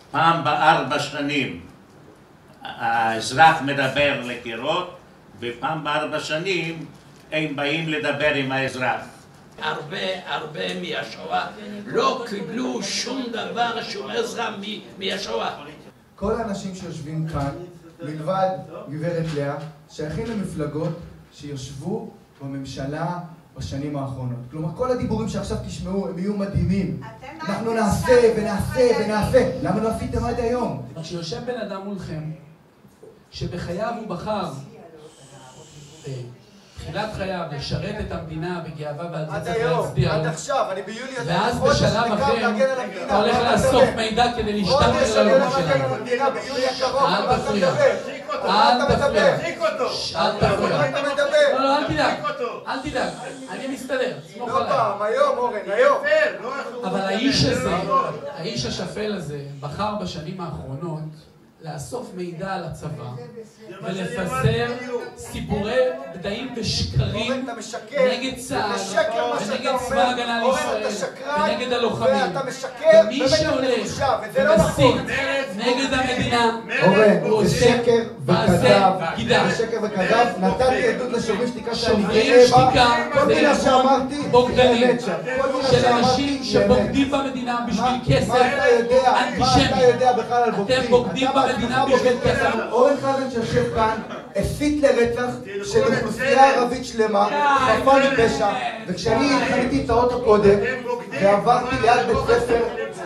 פעם ב4 שנים האזרח מדבר לקירות, ופעם ב4 שנים הם באים לדבר עם האזרח. הרבה מהשואה לא קיבלו שום דבר, שום עזרה מהשואה. כל האנשים שיושבים כאן, מלבד גברת לאה, שייכים למפלגות שיושבו בממשלה בשנים האחרונות. כלומר, כל הדיבורים שעכשיו תשמעו הם יהיו מדהימים. אנחנו נעשה ונעשה ונעשה. למה לא עשיתם עד היום? כשיושב בן אדם מולכם, שבחייו הוא בחר, בתחילת חייו, לשרת את המדינה בגאווה ועל זה צריך להצדיע. עד עכשיו, אני ביולי ואז בשלב אחר, אתה הולך לאסוף מידע כדי להשתמש ללאומי שלנו. אל תפריע. אל תפריע. אל תפריע. לא, אל תדאג. אני מסתדר. סמוך עליי. לא פעם, היום, אורן, היום. אבל האיש הזה, האיש השפל הזה, בחר בשנים האחרונות לאסוף מידע על הצבא ולפזר סיפורי בדעים ושקרים נגד צה"ל ונגד צבא ההגנה לישראל ונגד הלוחמים. ומי שהולך ומסית נגד המדינה הוא עושה מעשה בגידה. נתתי עדות לשוברים שתיקה שוברים שתיקה זה ארגון בוגדני של אנשים שבוגדים במדינה בשביל כסף אנטישמי. אתם בוגדים במדינה בשביל כסף. אורן חזן שיושב כאן הסית לרצח של אוכלוסייה ערבית שלמה, חפה מפשע, וכשאני חניתי את האוטו קודם ועברתי ליד בית ספר,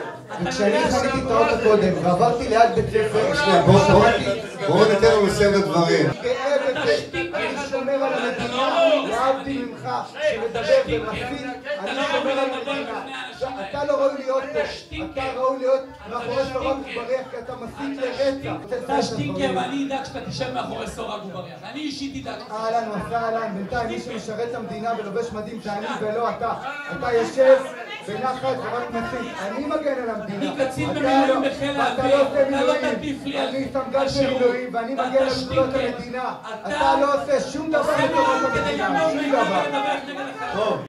בואו ניתן לנו לסיים את הדברים. אני שומר על המדינה, להבדיל ממך שמדבר ומסית, אני שומר על המדינה. אתה לא ראוי להיות פה, אתה ראוי להיות מאחורי סורג ובריח, כי אתה מסית לרצח. אתה שטינקר ואני אדאג שאתה תשב מאחורי סורג ובריח. אני אישית אדאג. אהלן, אהלן, בינתיים מי שמשרת את המדינה ולובש מדים זה אני ולא אתה. אתה יושב בנחת ורק מסית. אני מגן על המדינה. אני קצין במילואים בחיל האוויר. אתה לא תטיף לי על אני סמג"ד במילואים ואני מגן על גבולות המדינה. אתה לא עושה שום דבר לטובת המדינה. שום דבר.